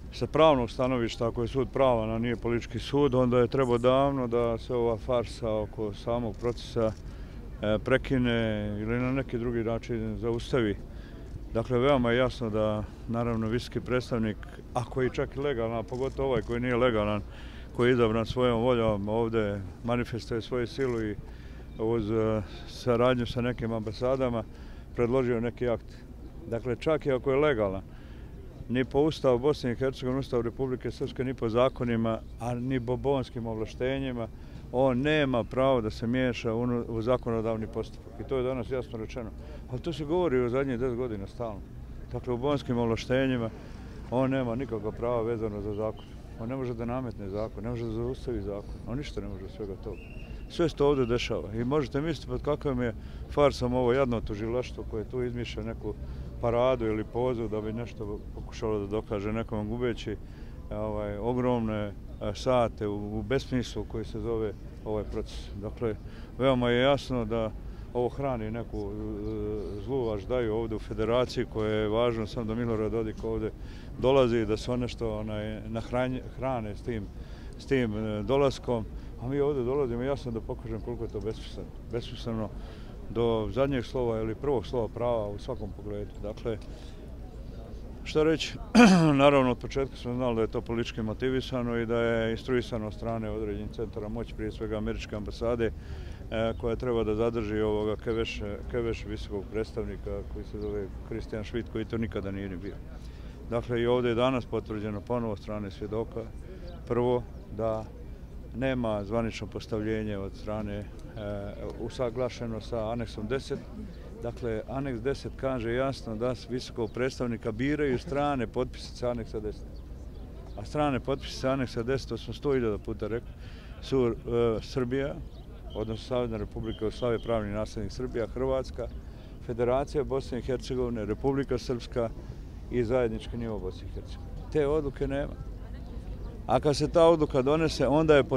sa pravnog stanovišta, ako je sud pravan, a nije politički sud, onda je trebao davno da se ova farsa oko samog procesa prekine ili na neki drugi način zaustavi. Dakle, veoma je jasno da, naravno, visoki predstavnik, ako je čak i legalan, a pogotovo ovaj koji nije legalan, koji je izabran svojom voljom, ovdje manifestuje svoju silu i uz saradnju sa nekim ambasadama predložio neki akt. Dakle, čak i ako je legalan, ni po Ustavu Bosne i Hercegovine, Ustavu Republike Srpske, ni po zakonima, a ni po bonskim ovlaštenjima, on nema pravo da se miješa u zakonodavni postupak. I to je danas jasno rečeno. Ali to se govori u zadnjih 10 godina stalno. Dakle, u bonskim ovlaštenjima on nema nikakva prava vezano za zakon. On ne može da nametne zakon, ne može da zaustavi zakon. On ništa ne može od svega toga. Sve se to ovdje dešava. I možete misliti pod kakvom je farsom ovo jadno tužilaštvo koje tu izmišlja neku paradu ili pozu da bi nešto pokušalo da dokaže nekom gubeći ogromne sate u besmislu koji se zove ovaj proces. Dakle, veoma je jasno da ovo hrani neku zlu aždaju ovdje u federaciji koja je važno samo da Milorad Dodik ovdje dolazi, da se on nešto nahrane s tim dolaskom. A mi ovdje dolazimo jasno da pokažem koliko je to besmisleno. Besmisleno do zadnjeg slova ili prvog slova prava u svakom pogledu. Dakle, šta reći, naravno od početka smo znali da je to politički motivisano i da je instruisano od strane određenih centara moći, prije svega američke ambasade, koja treba da zadrži ovoga Keveš visokog predstavnika koji se zove Christian Schmidt, koji to nikada nije ni bio. Dakle, i ovdje je danas potvrđeno ponovo od strane svjedoka, prvo da nema zvanično postavljenje od strane usaglašeno sa aneksom 10. Dakle, aneks 10 kaže jasno da visokog predstavnika biraju strane potpisice aneksa 10. A strane potpisice aneksa 10, to smo 100.000 puta rekli, su Srbija, odnosno Savezna Republika Jugoslavije, pravni nasljednik Srbija, Hrvatska, Federacija Bosne i Hercegovine, Republika Srpska i zajednički nivo Bosne i Hercegovine. Te odluke nema. A kad se ta odluka donese, onda je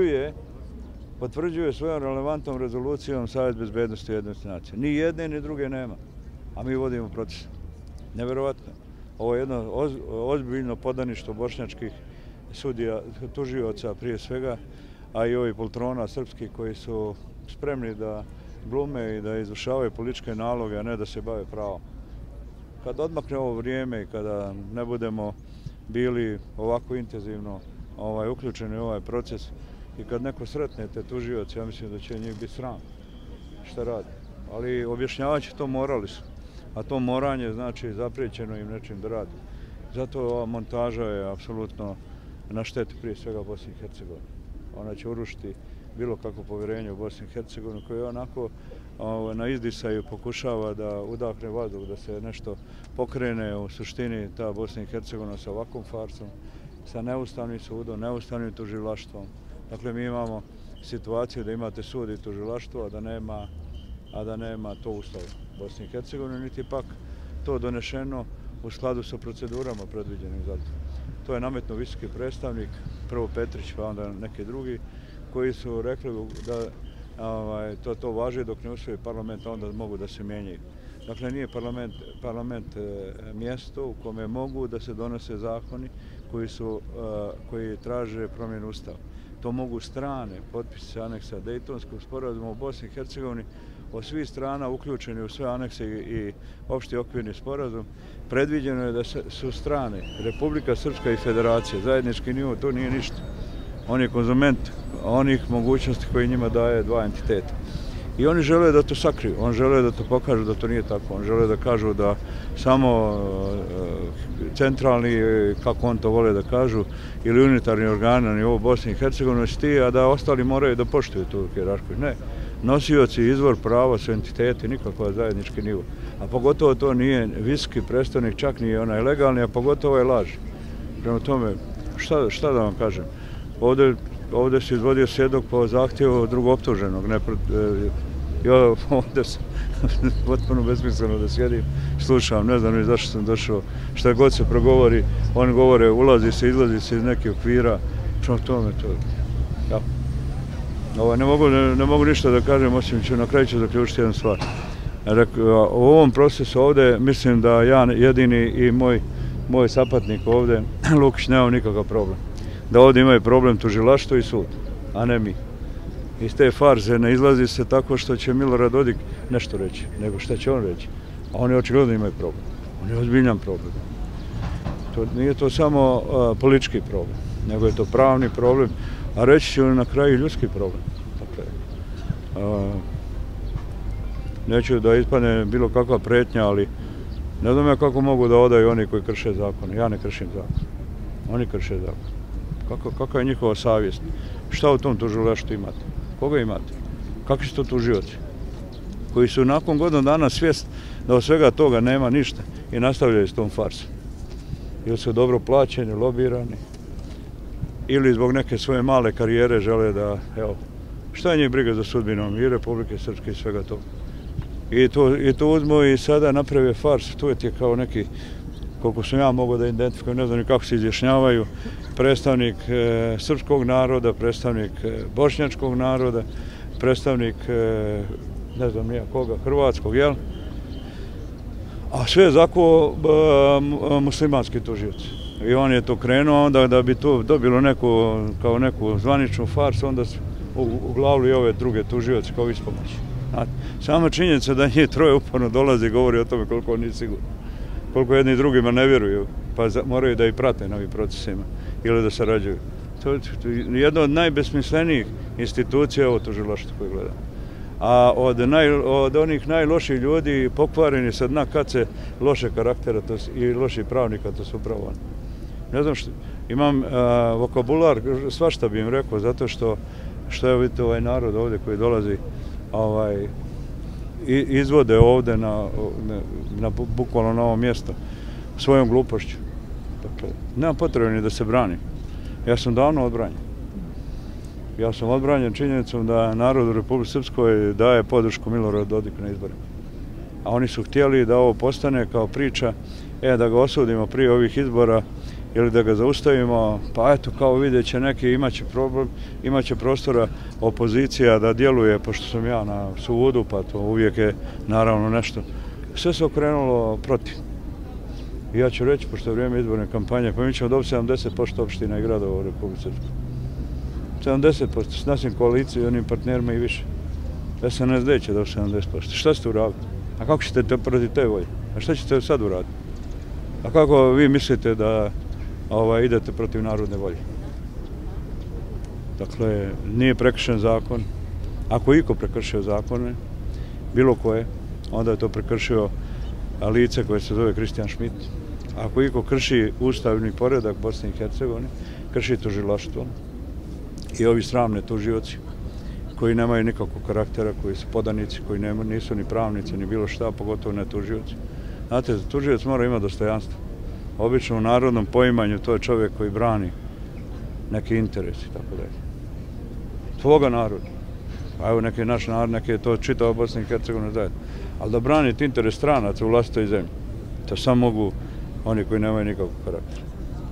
potvrđuje svojom relevantnom rezolucijom Savjet bezbednosti Ujedinjenih nacija. Ni jedne ni druge nema, a mi vodimo proces. Nevjerovatno. Ovo je jedno ozbiljno podaništvo bošnjačkih sudija, tužioca prije svega, a i ovih poltrona srpskih koji su spremni da glume i da izvršavaju političke naloge, a ne da se bave pravom. Kad odmakne ovo vrijeme i kada ne budemo bili ovako intenzivno uključeni u ovaj proces i kad neko sretne te tužioce, ja mislim da će njih biti sram šta radi. Ali objašnjavat će to morali su, a to moranje znači zapriječeno im nečim da radi. Zato ova montaža je apsolutno na štetu prije svega Bosne i Hercegovine. Ona će urušiti bilo kakvo povjerenje u Bosni i Hercegovini koje onako na izdisaju pokušava da udahne vazduh, da se nešto pokrene u suštini ta Bosna i Hercegovina sa ovakvom farsom, sa neustavnim sudom, neustavnim tužilaštvom. Dakle, mi imamo situaciju da imate sud i tužilaštvo, a da nema to Ustav Bosne i Hercegovine, niti pak to donešeno u skladu sa procedurama predviđenim za to. To je nametno visoki predstavnik, prvo Petrić, pa onda neki drugi, koji su rekli da to važi dok ne usvoji parlament, onda mogu da se mijenjaju. Dakle, nije parlament mjesto u kome mogu da se donose zakoni koji traže promjenu Ustava. To mogu strane potpise aneksa Dejtonskog sporazuma u Bosni i Hercegovini od svih strana uključeni u sve anekse i opšti okvirni sporazum. Predviđeno je da su strane Republika Srpska i Federacija, zajednički nivo, to nije ništa. On je konzument onih mogućnosti koje njima daje dva entiteta. I oni žele da to sakriju, oni žele da to pokažu da to nije tako, oni žele da kažu da samo centralni, kako on to vole da kažu, ili unitarni organi na nivou Bosne i Hercegovine su ti, a da ostali moraju da poštuju tu hijerarhiju. Ne, nosioci izvor prava su entiteti, nikakva zajednički nivo. A pogotovo to nije visoki predstavnik, čak nije onaj legalni, a pogotovo je laž. Prema tome, šta da vam kažem? Ovdje se izvodio svjedok po zahtjevu drugoptuženog. Ja ovdje sam potpuno besmisleno da sjedim, slušam, ne znam ni zašto sam došao, šta god se progovori, oni govore, ulazi se, izlazi se iz nekih okvira, što tome to. Ne mogu ništa da kažem, osim ću na kraju ću zaključiti jednu stvar. U ovom procesu ovdje mislim da ja jedini i moj sapatnik ovdje, Lukić, nema nikakav problem. Da ovdje imaju problem tužilaštvo i sud, a ne mi. Iz te farze ne izlazi se tako što će Milorad Dodik nešto reći, nego šta će on reći. A oni očigledno imaju problem. On je ozbiljan problem. Nije to samo politički problem, nego je to pravni problem, a reći ću na kraju ljudski problem. Dakle, neću da ispadne bilo kakva pretnja, ali ne znam ja kako mogu da odaju oni koji krše zakon. Ja ne kršim zakon. Oni krše zakon. Kakva je njihova savjest? Šta u tom tužilaštvu imate? Koga imate? Kakvi su to tužioci? Koji su nakon godinu dana svijest da od svega toga nema ništa i nastavljaju s tom farsom. Ili su dobro plaćeni, lobirani, ili zbog neke svoje male karijere žele da, evo, šta je njih briga za sudbinom i Republike Srpske i svega toga. I to uzmu i sada naprave fars, tu je ti kao neki, koliko sam ja mogao da identifikujem, ne znam ni kako se izjašnjavaju, predstavnik srpskog naroda, predstavnik bošnjačkog naroda, predstavnik, ne znam nija koga, hrvatskog, jel? A sve je zakuo muslimanski tužioci. I on je to krenuo, onda da bi to dobilo kao neku zvaničnu farsu, onda su uglavili ove druge tužioci kao ispomoći. Sama činjenica da njih troje uporno dolazi govori o tome koliko oni sigurni. Koliko jedni drugima ne vjeruju, pa moraju da i prate na ovim procesima ili da sarađuju. To je jedna od najbesmislenijih institucija ovo tužilaštvo koje gledamo. A od onih najloših ljudi pokvareni sa dna kace loše karaktera i loših pravnika, to su upravo oni. Ne znam što, imam vokabular, svašta bi im rekao, zato što evo vidite ovaj narod ovdje koji dolazi, izvode ovdje bukvalno na ovo mjesto svojom glupošću. Dakle, nema potrebe ni da se brani. Ja sam davno odbranjen. Ja sam odbranjen činjenicom da narod u Republici Srpskoj daje podršku Miloradu Dodiku na izborima. A oni su htjeli da ovo postane kao priča, da ga osudimo prije ovih izbora ili da ga zaustavimo, pa eto, kao vidjet će neki, imaće prostora opozicija da djeluje, pošto sam ja na sudu, pa to uvijek je naravno nešto. Sve se okrenulo protiv. I ja ću reći, pošto je vrijeme izborne kampanje, pa mi ćemo dobiti 70% opština i gradova u Republici Srpskoj. 70%, s našim koalicijonim partnerima i više. SNSD će dobiti 70%. Šta ćete uraditi? A kako ćete protiv te volje? A šta ćete sad uraditi? A kako vi mislite da idete protiv narodne volje? Dakle, nije prekršen zakon. Ako iko prekršio zakone, bilo koje, onda je to prekršio lice koje se zove Kristijan Šmit. Ako iko krši ustavni poredak Bosne i Hercegovine, krši tužilaštvo i ovi sramni tužioci koji nemaju nikakvog karaktera, koji su podanici, koji nisu ni pravnici, ni bilo šta, pogotovo ne tužioci. Znate, tužioc mora imati dostojanstvo. Obično u narodnom poimanju to je čovjek koji brani neki interes i tako dalje. Tvoga naroda. A evo neki naš narod, neki je to čitao Bosna i Hercegovina zajedno. Ali da braniti interes stranaca u vlastitoj zemlji, to samo mogu oni koji nemaju nikakvog karaktera.